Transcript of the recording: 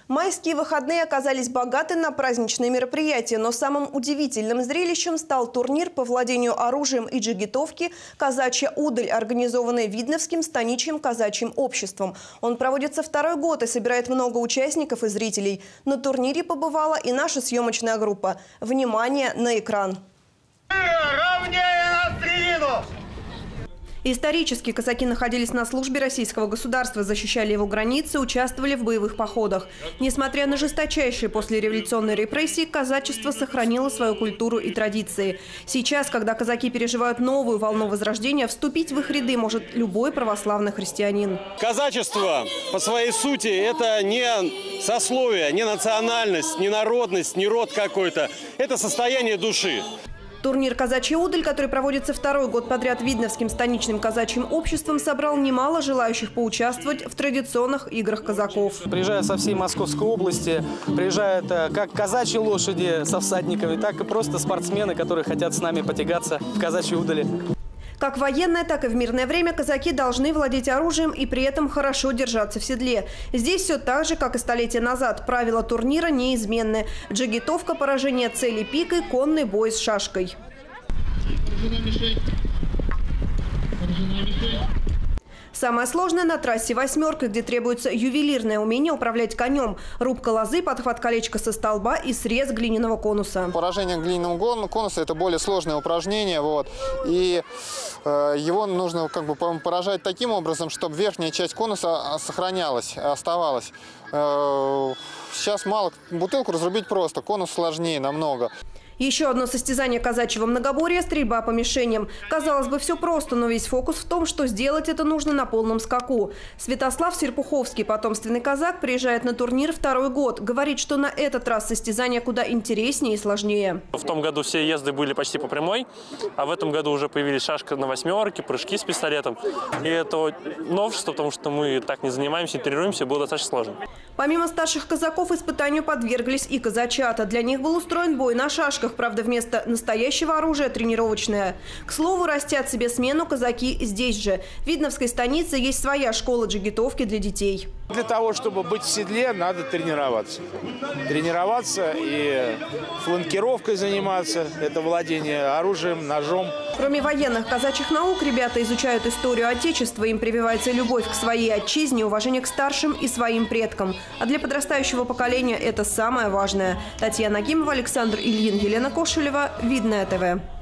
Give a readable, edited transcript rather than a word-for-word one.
Майские выходные оказались богаты на праздничные мероприятия, но самым удивительным зрелищем стал турнир по владению оружием и джигитовки «Казачья удаль», организованный Видновским станичным казачьим обществом. Он проводится второй год и собирает много участников и зрителей. На турнире побывала и наша съемочная группа. Внимание на экран! Равнее на середину! Исторически казаки находились на службе российского государства, защищали его границы, участвовали в боевых походах. Несмотря на жесточайшие послереволюционные репрессии, казачество сохранило свою культуру и традиции. Сейчас, когда казаки переживают новую волну возрождения, вступить в их ряды может любой православный христианин. Казачество по своей сути это не сословие, не национальность, не народность, не род какой-то. Это состояние души. Турнир «Казачья удаль», который проводится второй год подряд Видновским станичным казачьим обществом, собрал немало желающих поучаствовать в традиционных играх казаков. Приезжают со всей Московской области, приезжают как казачьи лошади со всадниками, так и просто спортсмены, которые хотят с нами потягаться в казачьей удали. Как в военное, так и в мирное время казаки должны владеть оружием и при этом хорошо держаться в седле. Здесь все так же, как и столетия назад. Правила турнира неизменны. Джигитовка, поражение цели пикой, конный бой с шашкой. Самое сложное на трассе «Восьмерка», где требуется ювелирное умение управлять конем. Рубка лозы, подхват колечка со столба и срез глиняного конуса. Поражение глиняного конуса – это более сложное упражнение. И его нужно поражать таким образом, чтобы верхняя часть конуса сохранялась, оставалась. Сейчас мало. Бутылку разрубить просто, конус сложнее намного. Еще одно состязание казачьего многоборья – стрельба по мишеням. Казалось бы, все просто, но весь фокус в том, что сделать это нужно на полном скаку. Святослав Серпуховский, потомственный казак, приезжает на турнир второй год. Говорит, что на этот раз состязание куда интереснее и сложнее. В том году все езды были почти по прямой, а в этом году уже появились шашка на восьмерке, прыжки с пистолетом. И это новшество, потому что мы так не занимаемся, не тренируемся, было достаточно сложно. Помимо старших казаков испытанию подверглись и казачата. Для них был устроен бой на шашках. Правда, вместо настоящего оружия тренировочное. К слову, растят себе смену казаки здесь же. В Видновской станице есть своя школа джигитовки для детей. Для того, чтобы быть в седле, надо тренироваться. Тренироваться и фланкировкой заниматься. Это владение оружием, ножом. Кроме военных казачьих наук, ребята изучают историю Отечества. Им прививается любовь к своей отчизне, уважение к старшим и своим предкам. А для подрастающего поколения это самое важное. Татьяна Акимова, Александр Ильин, Елена Кошелева. Видное ТВ.